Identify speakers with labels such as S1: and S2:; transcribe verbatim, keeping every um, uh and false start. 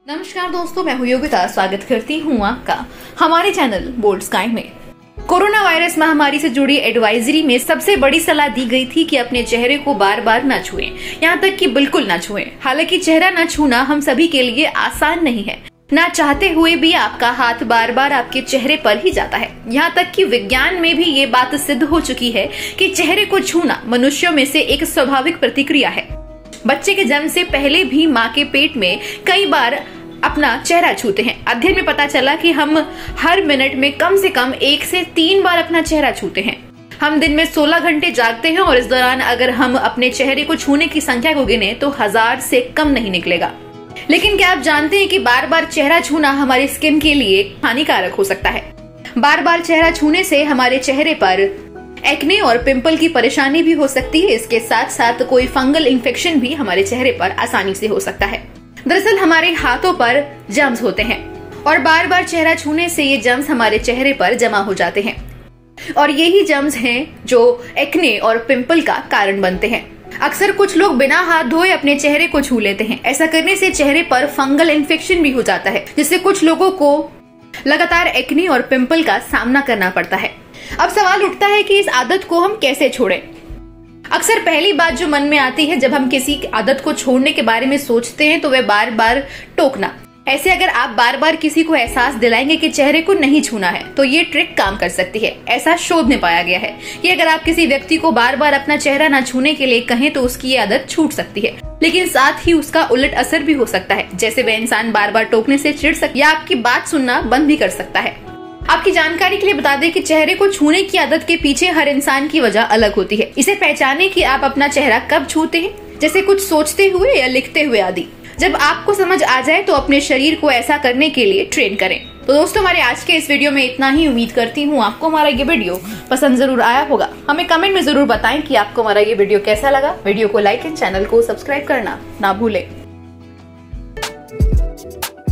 S1: नमस्कार दोस्तों, मैं हूं योगिता। स्वागत करती हूं आपका हमारे चैनल बोल्ड स्काई में। कोरोना वायरस महामारी से जुड़ी एडवाइजरी में सबसे बड़ी सलाह दी गई थी कि अपने चेहरे को बार बार न छुएं, यहाँ तक कि बिल्कुल न छुएं। हालांकि चेहरा न छूना हम सभी के लिए आसान नहीं है। ना चाहते हुए भी आपका हाथ बार बार आपके चेहरे पर ही जाता है। यहाँ तक कि विज्ञान में भी ये बात सिद्ध हो चुकी है कि चेहरे को छूना मनुष्यों में से एक स्वाभाविक प्रतिक्रिया है। बच्चे के जन्म से पहले भी माँ के पेट में कई बार अपना चेहरा छूते हैं। अध्ययन में पता चला कि हम हर मिनट में कम से कम एक से तीन बार अपना चेहरा छूते हैं। हम दिन में सोलह घंटे जागते हैं और इस दौरान अगर हम अपने चेहरे को छूने की संख्या को गिने तो हजार से कम नहीं निकलेगा। लेकिन क्या आप जानते हैं कि बार बार चेहरा छूना हमारी स्किन के लिए हानिकारक हो सकता है। बार बार चेहरा छूने से हमारे चेहरे पर एक्ने और पिंपल की परेशानी भी हो सकती है। इसके साथ साथ कोई फंगल इन्फेक्शन भी हमारे चेहरे पर आसानी से हो सकता है। दरअसल हमारे हाथों पर जर्म्स होते हैं और बार बार चेहरा छूने से ये जर्म्स हमारे चेहरे पर जमा हो जाते हैं और यही जर्म्स हैं जो एक्ने और पिंपल का कारण बनते हैं। अक्सर कुछ लोग बिना हाथ धोए अपने चेहरे को छू लेते हैं। ऐसा करने से चेहरे पर फंगल इन्फेक्शन भी हो जाता है, जिससे कुछ लोगों को लगातार एक्ने और पिंपल का सामना करना पड़ता है। अब सवाल उठता है कि इस आदत को हम कैसे छोड़ें। अक्सर पहली बात जो मन में आती है जब हम किसी आदत को छोड़ने के बारे में सोचते हैं तो वह बार बार टोकना। ऐसे अगर आप बार बार किसी को एहसास दिलाएंगे कि चेहरे को नहीं छूना है तो ये ट्रिक काम कर सकती है। ऐसा शोध में पाया गया है कि अगर आप किसी व्यक्ति को बार बार अपना चेहरा न छूने के लिए कहें तो उसकी ये आदत छूट सकती है, लेकिन साथ ही उसका उलट असर भी हो सकता है। जैसे वह इंसान बार बार टोकने से चिढ़ सकता है या आपकी बात सुनना बंद भी कर सकता है। आपकी जानकारी के लिए बता दें कि चेहरे को छूने की आदत के पीछे हर इंसान की वजह अलग होती है। इसे पहचाने कि आप अपना चेहरा कब छूते हैं, जैसे कुछ सोचते हुए या लिखते हुए आदि। जब आपको समझ आ जाए तो अपने शरीर को ऐसा करने के लिए ट्रेन करें। तो दोस्तों, हमारे आज के इस वीडियो में इतना ही। उम्मीद करती हूँ आपको हमारा ये वीडियो पसंद जरूर आया होगा। हमें कमेंट में जरूर बताएं कि आपको हमारा ये वीडियो कैसा लगा। वीडियो को लाइक एंड चैनल को सब्सक्राइब करना ना भूलें।